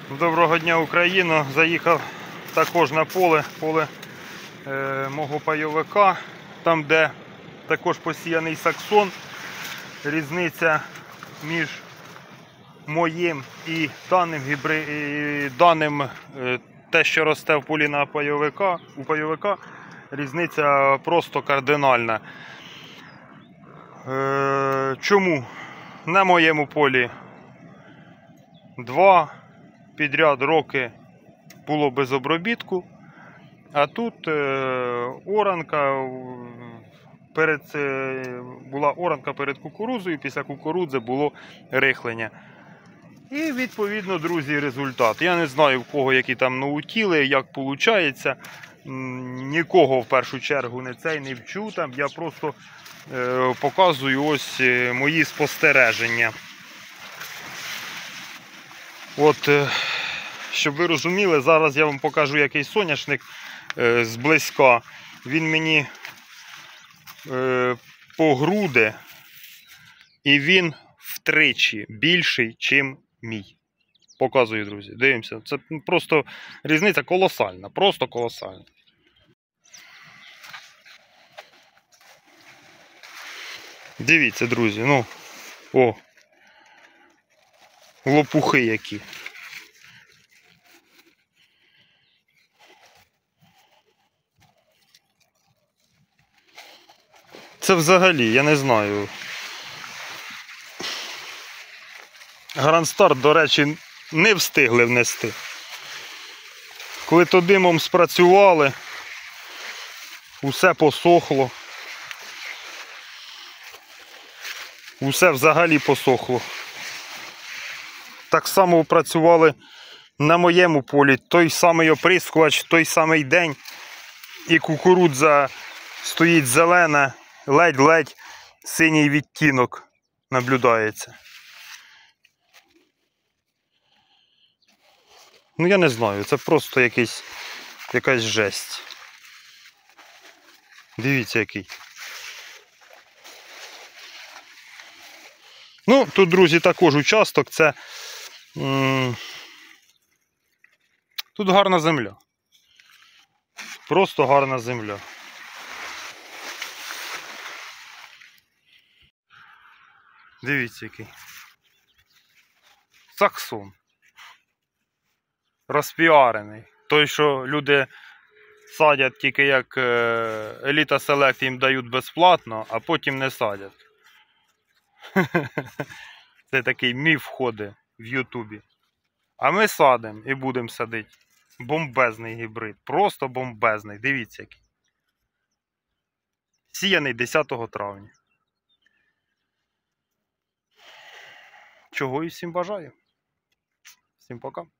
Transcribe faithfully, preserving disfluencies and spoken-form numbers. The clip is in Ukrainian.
Доброго дня, Україно! Заїхав також на поле, поле е, мого пайовика, там де також посіяний саксон. Різниця між моїм і даним, гібри... і даним е, те, що росте в полі на пайовика, у пайовика, різниця просто кардинальна. Е, чому? На моєму полі два підряд роки було без обробітку, а тут е, оранка перед, е, була оранка перед кукурудзою, після кукурудзи було рихлення. І відповідно, друзі, результат. Я не знаю, в кого які там наутіли, як виходить. Нікого в першу чергу не цей не вчу там. Я просто е, показую ось мої спостереження. От, е, щоб ви розуміли, зараз я вам покажу якийсь соняшник е, зблизька. Він мені е, по груди, і він втричі більший, ніж мій. Показую, друзі. Дивимося. Це просто різниця колосальна. Просто колосальна. Дивіться, друзі. Ну, о. Лопухи які. Це взагалі, я не знаю. Грандстарт, до речі, не встигли внести. Коли то димом спрацювали, усе посохло. Усе взагалі посохло. Так само працювали на моєму полі. Той самий оприскувач, той самий день. І кукурудза стоїть зелена, ледь-ледь синій відтінок наблюдається. Ну я не знаю, це просто якийсь, якась жесть. Дивіться який. Ну, тут, друзі, також участок, це м тут гарна земля. Просто гарна земля. Дивіться який. Саксон. Розпіарений. Той, що люди садять тільки як еліта селект, їм дають безплатно, а потім не садять. Це такий міф ходить в Ютубі. А ми садимо і будемо садити. Бомбезний гібрид. Просто бомбезний. Дивіться який. Сіяний десятого травня. Чого і всім бажаю. Всім пока.